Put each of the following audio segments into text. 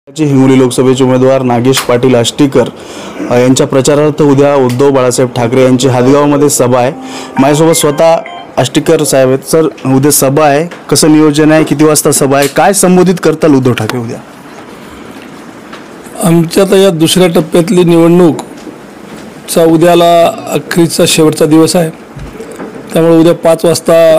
हिंगोली लोकसभेचे उमेदवार नागेश पाटील आष्टीकर यांच्या प्रचारार्थ उद्या उद्धव बाळासाहेब ठाकरे यांची हादगावमध्ये सभा आहे। माझ्यासोबत स्वतः आष्टीकर साहेब आहेत। सर, उद्या सभा आहे, कसं नियोजन आहे, किती वाजता सभा आहे, काय संबोधित करताल उद्धव ठाकरे उद्या? आमच्या तर या दुसऱ्या टप्प्यातली निवडणूकचा उद्याला अखेरचा शेवटचा दिवस आहे। त्यामुळे उद्या 5 वाजता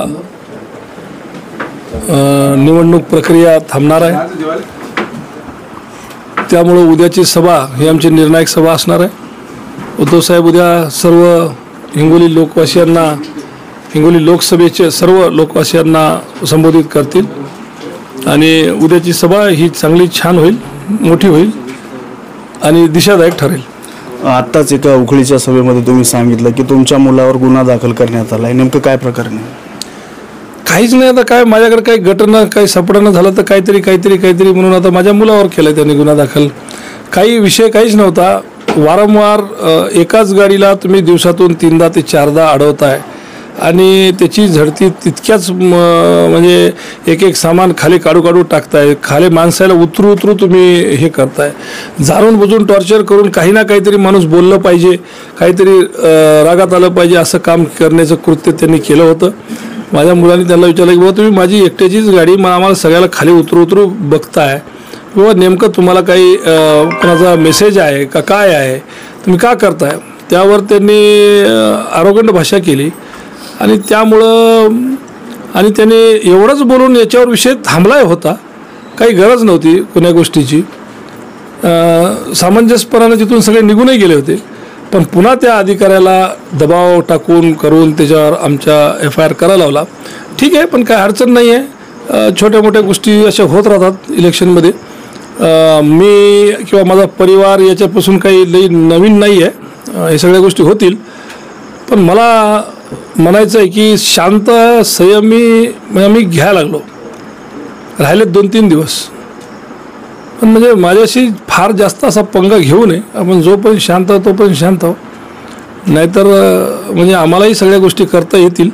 निवडणूक प्रक्रिया थांबणार आहे। त्यामुळे उद्याची सभा ही आमची निर्णायक सभा असणार आहे। उद्धव साहेब उद्या सर्व हिंगोली लोकवासियांना, हिंगोली लोकसभेचे सर्व लोकवासियांना संबोधित करतील आणि उद्याची सभा ही चांगली छान होईल, मोठी होईल आणि दिशादायक ठरेल। आत्ताच एका उखळीच्या सभेमध्ये तुम्ही सांगितलं की तुमच्या मुलावर गुन्हा दाखल करण्यात आला आहे, नेमकं काय प्रकरण आहे? काहीच नाही, आता काय माझ्याकडे काही घटना काही सापडणं झालं तर काहीतरी म्हणून आता माझ्या मुलावर केलं त्यांनी गुन्हा दाखल। काही विषय काहीच नव्हता। वारंवार एकाच गाडीला तुम्ही दिवसातून 3दा ते 4दा अडवताय आणि त्याची झडती तितक्याच म्हणजे एक सामान खाली काढू टाकताय, खाली माणसाला उतरू तुम्ही हे करताय, जाणून बुजून टॉर्चर करून काही ना काहीतरी माणूस बोललं पाहिजे, काहीतरी रागात आलं पाहिजे असं काम करण्याचं कृत्य त्यांनी केलं होतं। माझ्या मुलांनी त्यांना विचारलं की बाबा तुम्ही माझी एकट्याचीच गाडी आम्हाला सगळ्याला खाली उतरू बघताय, बाबा नेमकं तुम्हाला काही कोणाचा मेसेज आहे का काय आहे, तुम्ही का करताय? त्यावर त्यांनी आरोगंड भाषा केली आणि त्यामुळं आणि त्याने एवढंच बोलून याच्यावर विषय थांबलाय होता, काही गरज नव्हती कोण्या गोष्टीची। सामंजस्यपणाने तिथून सगळे निघूनही गेले होते, पण पुन्हा त्या अधिकाऱ्याला दबाव टाकून करून त्याच्यावर आमच्या FIR करायला लावला। ठीक आहे, पण काय अडचण नाही आहे, छोट्या मोठ्या गोष्टी अशा होत राहतात इलेक्शनमध्ये। मी किंवा माझा परिवार याच्यापासून काही लई नवीन नाही आहे, हे सगळ्या गोष्टी होतील। पण मला म्हणायचं आहे की शांत संयमी मी घ्यायला लागलो, राहिले 2-3 दिवस, पण म्हणजे माझ्याशी फार जास्त असा पंगा घेऊ नये आपण। जोपर्यंत शांत तोपर्यंत शांत हो, नाहीतर म्हणजे आम्हालाही सगळ्या गोष्टी करता येतील।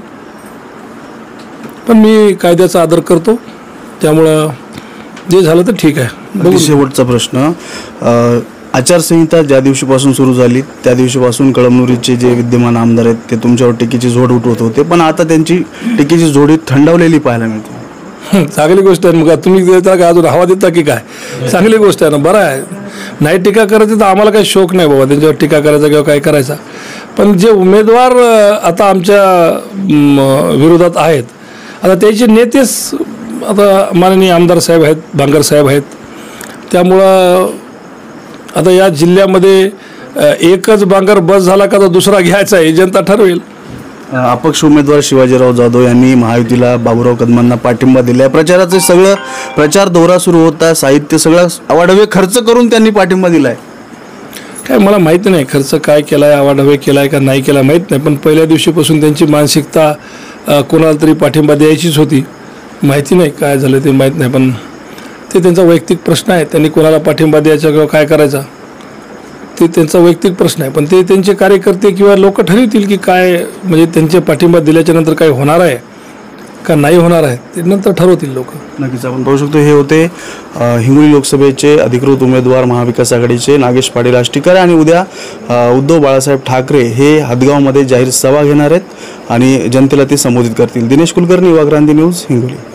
पण मी कायद्याचा आदर करतो, त्यामुळं जे झालं तर ठीक आहे। शेवटचा प्रश्न, आचारसंहिता ज्या दिवशीपासून सुरू झाली त्या दिवशीपासून कळमनुरीचे जे विद्यमान आमदार आहेत ते तुमच्यावर टीकेची झोड उठवत होते, पण आता त्यांची टीकेची झोडी थंडावलेली पाहायला मिळते। चांगली गोष्ट आहे। मग तुम्ही देता का अजून हवा देता की काय? चांगली गोष्ट आहे ना, बरं आहे। नाही टीका करायची तर आम्हाला काही शौक नाही बाबा त्यांच्यावर टीका करायचा किंवा काय करायचा, पण जे उमेदवार आता आमच्या विरोधात आहेत, आता त्याचे नेतेच आता माननीय आमदार साहेब आहेत, बांगर साहेब आहेत। त्यामुळं आता या जिल्ह्यामध्ये एकच बांगर बस झाला का तर दुसरा घ्यायचा आहे, जनता ठरवेल। अपक्ष उमेदवार शिवाजीराव जाधव यांनी महायुतीला बाबूराव कदमांना पाठिंबा दिलाय। प्रचाराचे सगळं प्रचार दौरा सुरू होता, साहित्य सगळं अवाढव्य खर्च करून त्यांनी पाठिंबा दिलाय। काय मला माहिती नाही खर्च काय केलाय, अवाढव्य केलाय का नाही केला माहीत नाही, पण पहिल्या दिवशीपासून त्यांची मानसिकता कोणाला तरी पाठिंबा द्यायचीच होती। माहिती नाही काय झालं ते माहीत नाही, पण ते त्यांचा वैयक्तिक प्रश्न आहे। त्यांनी कोणाला पाठिंबा द्यायचा किंवा काय करायचा ते त्यांचा वैयक्तिक प्रश्न आहे, पण ते त्यांचे कार्यकर्ते किंवा लोक ठरवतील की काय म्हणजे त्यांचे पाठिंबा दिल्याच्या नंतर काय होणार आहे का नाही होणार आहे ते नंतर ठरवतील लोक। नक्कीच आपण पाहू शकतो, हे होते हिंगोली लोकसभेचे अधिकृत उमेदवार महाविकास आघाडीचे नागेश पाटील आष्टीकर, आणि उद्या उद्धव बाळासाहेब ठाकरे हे हदगावमध्ये जाहीर सभा घेणार आहेत आणि जनतेला ते संबोधित करतील। दिनेश कुलकर्णी, युवा क्रांती न्यूज, हिंगोली।